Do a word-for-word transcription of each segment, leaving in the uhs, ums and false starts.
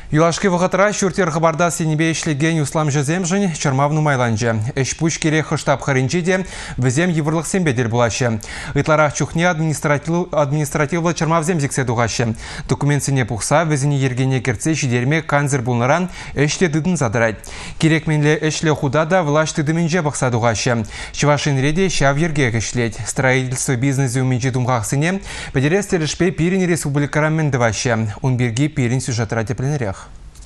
Юлашки вғытыра шүртер хабарда сенебе ішлеген Юслам Жеземжін чармавну майланжы. Эш пуч керек штаб харинчиде візем еврлық сенбедер булашы. Итларах чухне административлы чармавзем зексе дуғашы. Документсіне пухса візіне ергене керце жидерме канзер булнаран эште дыдын задырайд. Керек менле эшле худада влаш тыдымынже бақса дуғашы. Чывашин реде шав ерге кешлет. Строительство бизнесы уменче думғақсыне педерес телешпе пирин республикарам мендывашы. Он берги пирин сюжетра тепленерях.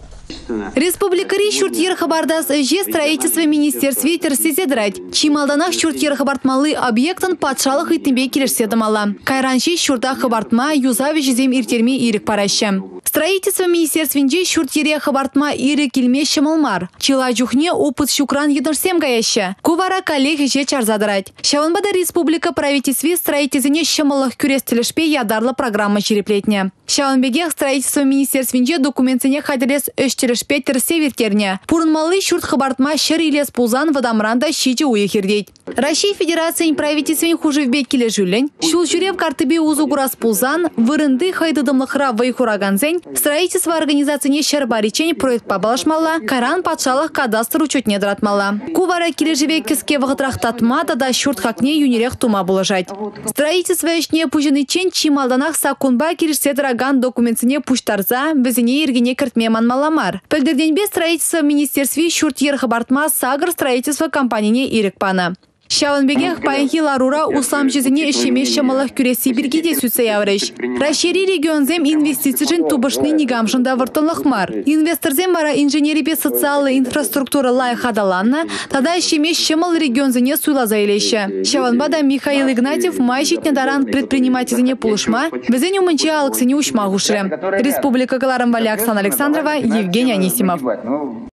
Республикари шуртьер хабардас же строительство министерстве терсезе драть. Чималданах шуртьер хабартмалы объектан патшалых и тымбе келешседамала. Кайранши шурта хабартма юзави жезем иртерми ирик параща. Строительство министерственде шуртьере хабартма ирик килме шамалмар. Чила жухне опыт шукран еднорсем гаяща. Кувара коллег же чарзадрать. Шаванбада республика правительстве строительстве шамалых кюрестелешпе ядарлы программа череплетня. Шаванбеге строительство министерственде документсене хаделес Эштерешпе терсевертерне. Пурнмалы шурт хабартма шер илес пузан вадамранда щичи уехердеть. Россия Федерация правительствен хужевбе кележулень. Шул жюрев картыбе узугурас пузан, вырынды хайдыдымлыхра вайхураганзень. Строительство организации шербаричень проект побалашмала, каран патшалых кадастр учетне дратмала. Кувара кележеве киске вахтрахтатма да шурт хакне юнерех тума булажать. Строительство эшне пужены чен чималданах сакунба кирседраган документсене пуштарза, везене ергене кертме манмаламар. Пельдерденбе строительство в министерстве шуртьер хабартма сагр строительство компании ирекпана. Шаванбегех паенхи ларура услам жезене ишеме шамалах күреси биргиде сүтсе явреш. Рашери регионзем инвестицижен тубышны нигамшында выртынлықмар. Инвесторзем бара инженерипе социалы инфраструктура лай хадаланна, тада ишеме шамал регионзене суйла заилеше. Шаванбада Михаил Игнатьев майшитне даран предпринимательзене пулышма, везеню мынче алыксене ушма гушре. Республика Галарамвали Оксана Александрова, Евгений Анисимов.